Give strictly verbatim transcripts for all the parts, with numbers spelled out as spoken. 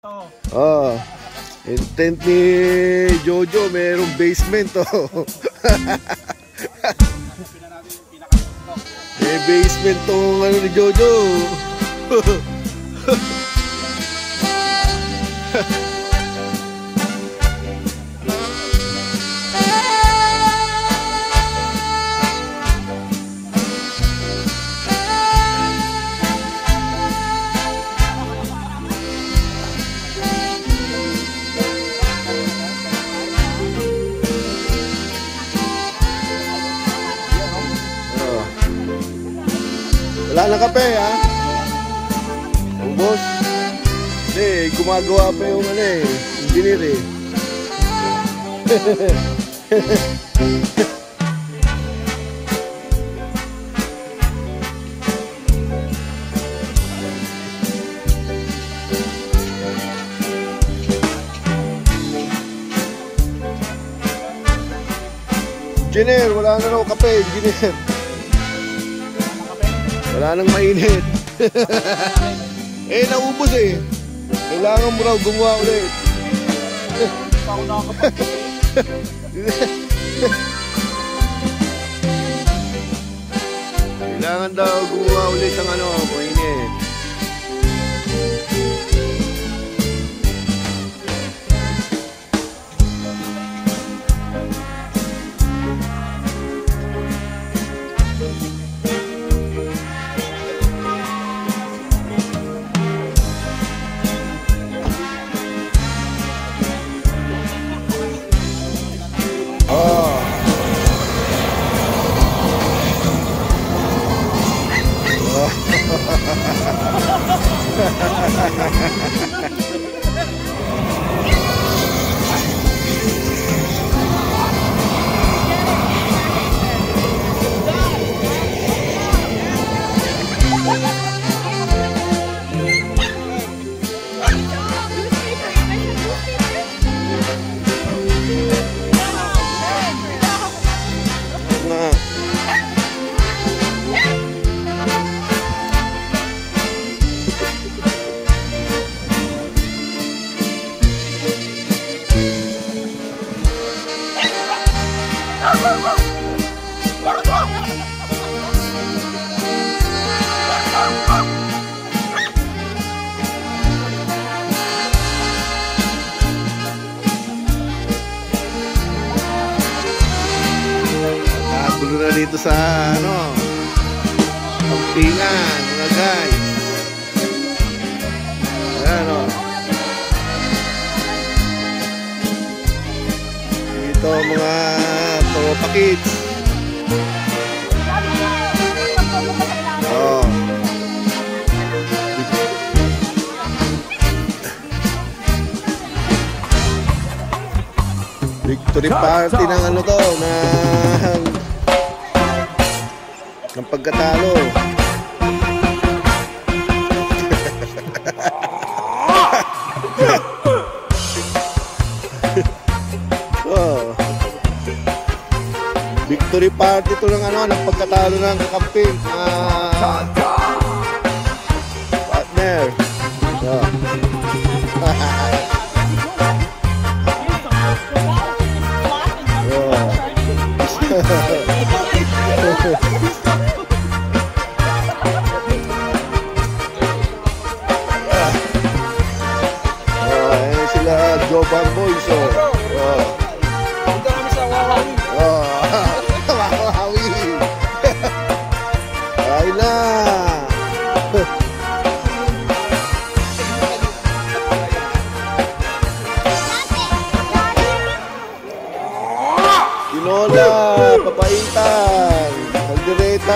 Oh, intent ni Jojo, merong basement oh. May basement tong ano ni Jojo. Wala na kape ha? Ubos? Hindi, gumagawa pa yung ano eh, engineer eh. Engineer, wala na raw kape, engineer. Wala nang mainit. Eh, naubos eh. Kailangan mo raw gumawa ulit. Kailangan daw gumawa ulit ng ano, mainit. Nagulo na dito sa ano, Pampingan mga guys. Ayan o. Dito mga tropa kids. Oh. Victory party ng ano to, ng ng pagkatalo. Oh. Victory party to ng ano, ng pagkatalo ng kakampi, uh, partner. Oh. Joban Boys oh. Oh. Dito kami sa Wawawi. Oh. Wawawi. Ay na. Tinola, papaitan, kaldereta.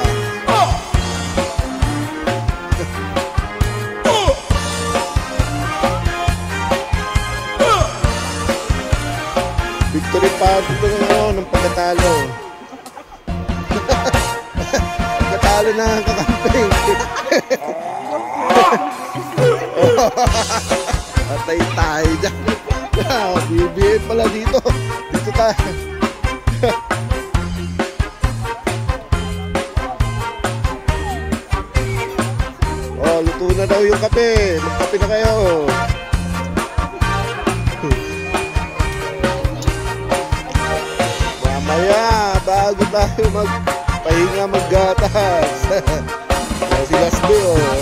Victory party ko ng ano, ng pagkatalo. Pagkatalo na ang kakamping. Patay tayo dyan. B B M pala dito. Dito tayo. Oh, luto na daw yung kape. Magkape na kayo. tayo magpahinga maggatas. Ayan, si Lasby, oh.